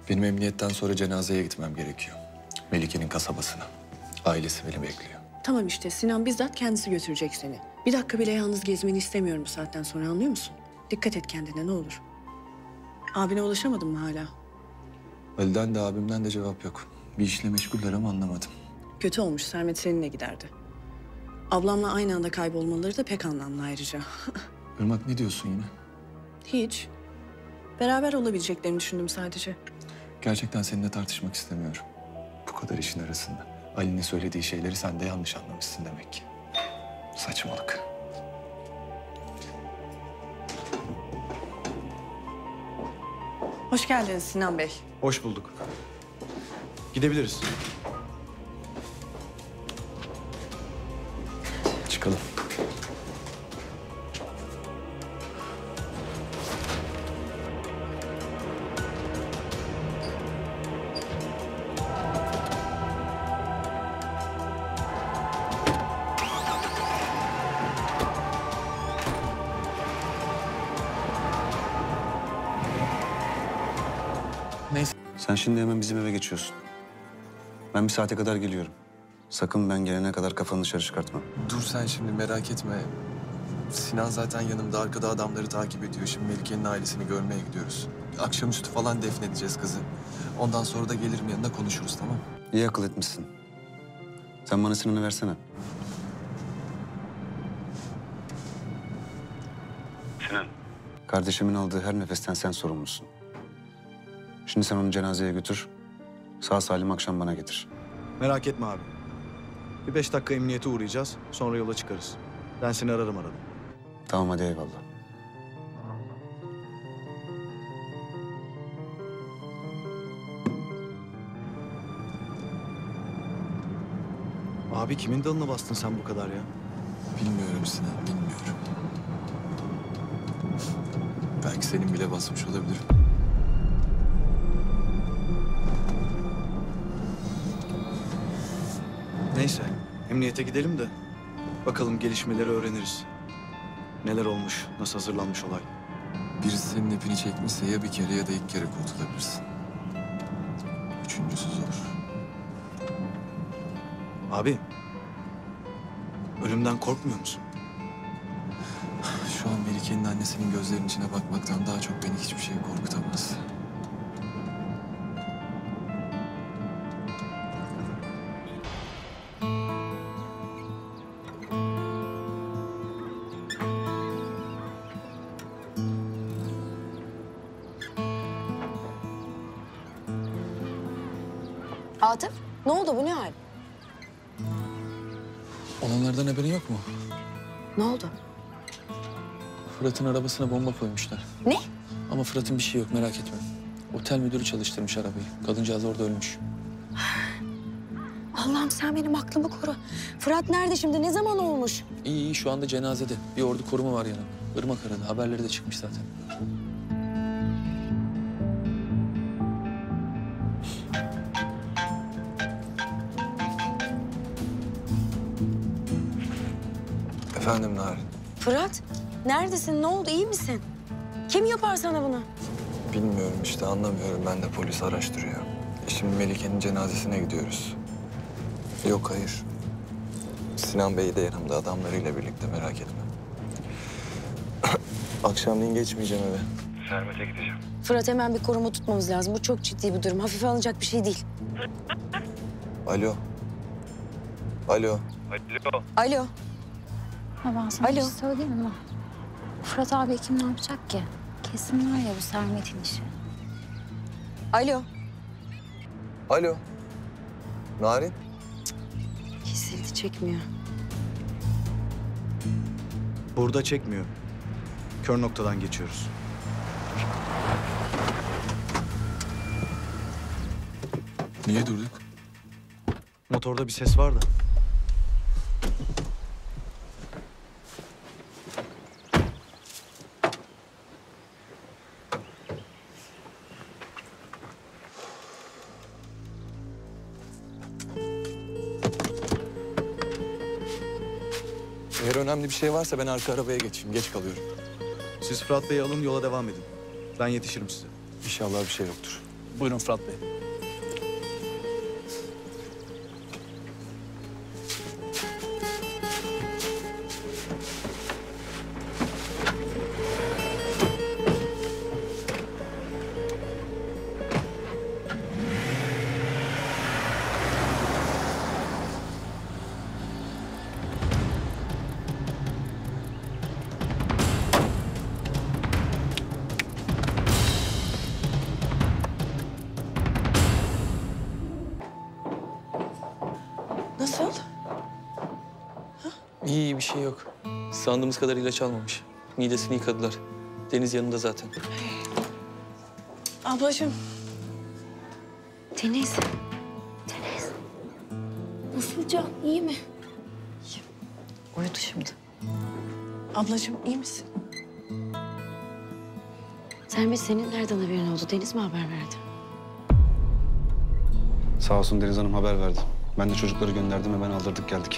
Benim emniyetten sonra cenazeye gitmem gerekiyor. Melike'nin kasabasına. Ailesi beni bekliyor. Tamam işte Sinan bizzat kendisi götürecek seni. Bir dakika bile yalnız gezmeni istemiyorum bu saatten sonra, anlıyor musun? Dikkat et kendine ne olur. Abine ulaşamadın mı hala? Ali'den de abimden de cevap yok. Bir işle meşguller ama anlamadım. Kötü olmuş, Sermet seninle giderdi. Ablamla aynı anda kaybolmaları da pek anlamlı ayrıca. Irmak ne diyorsun yine? Hiç. Beraber olabileceklerini düşündüm sadece. Gerçekten seninle tartışmak istemiyorum. Bu kadar işin arasında. Ali'nin söylediği şeyleri sen de yanlış anlamışsın demek ki. Saçmalık. Hoş geldiniz Sinan Bey. Hoş bulduk. Gidebiliriz. Çıkalım. Neyse. Sen şimdi hemen bizim eve geçiyorsun. Ben bir saate kadar geliyorum. Sakın ben gelene kadar kafanı dışarı çıkartma. Dur sen şimdi, merak etme. Sinan zaten yanımda, arkada adamları takip ediyor. Şimdi Melike'nin ailesini görmeye gidiyoruz. Akşamüstü falan defnedeceğiz kızı. Ondan sonra da gelirim yanına, konuşuruz, tamam mı? İyi akıl etmişsin. Sen bana Sinan'ı versene. Sinan. Kardeşimin aldığı her nefesten sen sorumlusun. Şimdi sen onu cenazeye götür. Sağ salim akşam bana getir. Merak etme abi. Bir 5 dakika emniyete uğrayacağız. Sonra yola çıkarız. Ben seni ararım arada. Tamam hadi eyvallah. Abi kimin dalına bastın sen bu kadar ya? Bilmiyorum Sinan, bilmiyorum. Belki senin bile basmış olabilirim. Neyse. Emniyete gidelim de bakalım gelişmeleri öğreniriz. Neler olmuş, nasıl hazırlanmış olay. Birisi senin ipini çekmişse ya bir kere ya da ilk kere kurtulabilirsin. Üçüncüsü zor. Abi, ölümden korkmuyor musun? Şu an Melike'nin annesinin gözlerinin içine bakmaktan daha çok beni hiçbir şey korkutamaz. Atıf, ne oldu bu ne hal? Olanlardan haberin yok mu? Ne oldu? Fırat'ın arabasına bomba koymuşlar. Ne? Ama Fırat'ın bir şey yok, merak etme. Otel müdürü çalıştırmış arabayı. Kadıncağız orada ölmüş. Allah'ım sen benim aklımı koru. Fırat nerede şimdi? Ne zaman olmuş? İyi iyi, şu anda cenazede. Bir ordu koruma var yanında. Irmak aradı, haberleri de çıkmış zaten. Efendim Narin. Fırat, neredesin? Ne oldu? İyi misin? Kim yapar sana bunu? Bilmiyorum işte, anlamıyorum. Ben de, polis araştırıyor. Şimdi Melike'nin cenazesine gidiyoruz. Yok hayır. Sinan Bey de yanımda adamlarıyla birlikte, merak etme. Akşamleyin geçmeyeceğim eve. Sermet'e gideceğim. Fırat hemen bir koruma tutmamız lazım. Bu çok ciddi bir durum. Hafife alınacak bir şey değil. Alo. Alo. Alo. Ha ben sana bir Alo. şey söyleyeyim mi? Fırat abi kim ne yapacak ki? Kesin var ya bu Sermet'in işi. Alo. Alo. Narin. Kesildi, çekmiyor. Burada çekmiyor. Kör noktadan geçiyoruz. Niye durduk? Motorda bir ses var da. Eğer önemli bir şey varsa ben arka arabaya geçeyim. Geç kalıyorum. Siz Fırat Bey'i alın yola devam edin. Ben yetişirim size. İnşallah bir şey yoktur. Buyurun Fırat Bey. Nasıl? İyi bir şey yok. Sandığımız kadar ilaç almamış. Midesini yıkadılar. Deniz yanında zaten. Ablacığım. Deniz. Deniz. Nasıl Can? İyi mi? Uyudu şimdi. Ablacığım iyi misin? Sermet senin nereden haberin oldu? Deniz mi haber verdi? Sağ olsun Deniz Hanım haber verdi. Ben de çocukları gönderdim, hemen aldırdık geldik.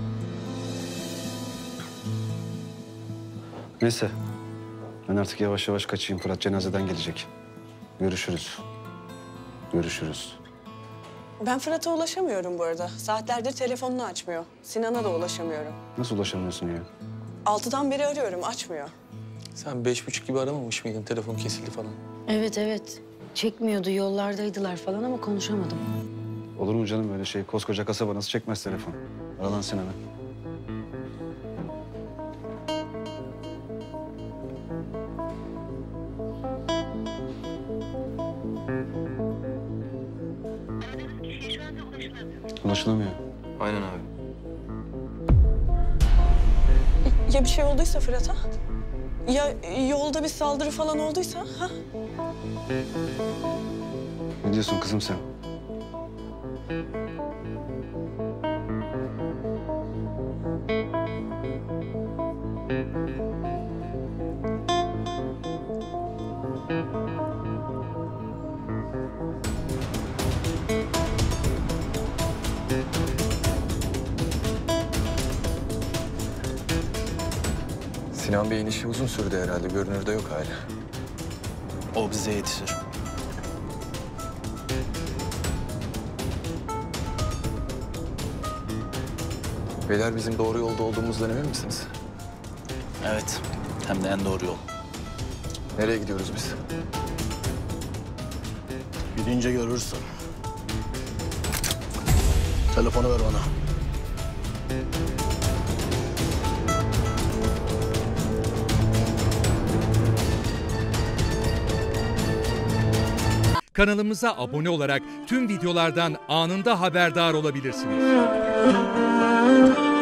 Neyse. Ben artık yavaş yavaş kaçayım. Fırat cenazeden gelecek. Görüşürüz. Görüşürüz. Ben Fırat'a ulaşamıyorum bu arada. Saatlerdir telefonunu açmıyor. Sinan'a da ulaşamıyorum. Nasıl ulaşamıyorsun ya? 6'dan beri arıyorum, açmıyor. Sen 5.30 gibi aramamış mıydın? Telefon kesildi falan. Evet evet. Çekmiyordu, yollardaydılar falan ama konuşamadım. Olur mu canım öyle şey? Koskoca kasaba nasıl çekmez telefon? Ara lan Sinan'ı. Ulaşılamıyor. Aynen abi. Ya bir şey olduysa Fırat'a? Ya yolda bir saldırı falan olduysa? Ha? Ne diyorsun kızım sen? Sinan Bey'in işi uzun sürdü herhalde. Görünürde yok hala. O bize yetişir. Beyler bizim doğru yolda olduğumuzdan emin misiniz? Evet. Hem de en doğru yol. Nereye gidiyoruz biz? Gidince görürsün. Telefonu ver bana. Kanalımıza abone olarak tüm videolardan anında haberdar olabilirsiniz.